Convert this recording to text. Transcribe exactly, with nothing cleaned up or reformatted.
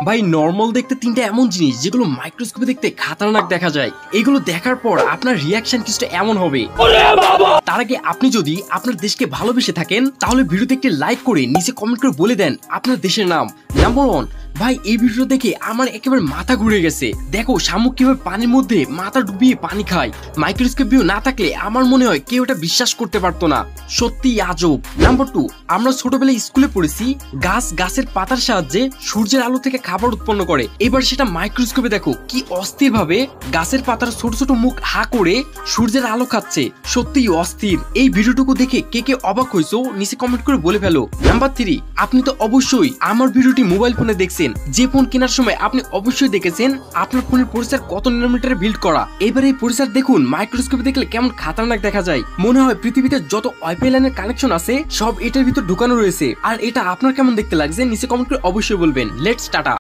ভাই নরমাল দেখতে তিনটা এমন জিনিস যেগুলো মাইক্রোস্কোপে দেখতে খতরনাক দেখা যায়, এগুলো দেখার পর আপনার রিয়াকশন কিছুটা এমন হবে। তার আগে আপনি যদি আপনার দেশকে ভালোবেসে থাকেন তাহলে ভিডিওতে একটি লাইক করে নিচে কমেন্ট করে বলে দেন আপনার দেশের নাম। নাম্বার ওয়ান, ভাই এই ভিডিও দেখে আমার একেবারে মাথা ঘুরে গেছে। দেখো শামুক কিভাবে পানির মধ্যে মাথা ডুবিয়ে পানি খায়। মাইক্রোস্কোপ ভিউ না থাকলে আমার মনে হয় কেউ এটা বিশ্বাস করতে পারতো না, সত্যি আজব। নাম্বার টু, আমরা ছোটবেলায় স্কুলে পড়েছি গাছ গাছের পাতার সাহায্যে সূর্যের আলো থেকে খাবার উৎপন্ন করে। এবার সেটা মাইক্রোস্কোপে দেখো কি অস্থির ভাবে গাছের পাতার ছোট ছোট মুখ হা করে সূর্যের আলো খাচ্ছে, সত্যি অস্থির। এই ভিডিওটুকু দেখে কে কে অবাক হয়েছো নিচে কমেন্ট করে বলে ফেলো। নাম্বার থ্রি, আপনি তো অবশ্যই আমার ভিডিওটি মোবাইল ফোনে দেখছেন, যে ফোন কেনার সময় আপনি অবশ্যই দেখেছেন আপনার ফোনের প্রসেসর কত ন্যানোমিটারে বিল্ড করা। এবার এই প্রসেসর দেখুন মাইক্রোস্কোপে দেখলে কেমন খতরনাক দেখা যায়। মনে হয় পৃথিবীতে যত ওয়াইফাই লাইনের কানেকশন আছে সব এটার ভিতর ঢুকানো রয়েছে। আর এটা আপনার কেমন দেখতে লাগছে নিচে কমেন্ট করে অবশ্যই বলবেন। Let's tata.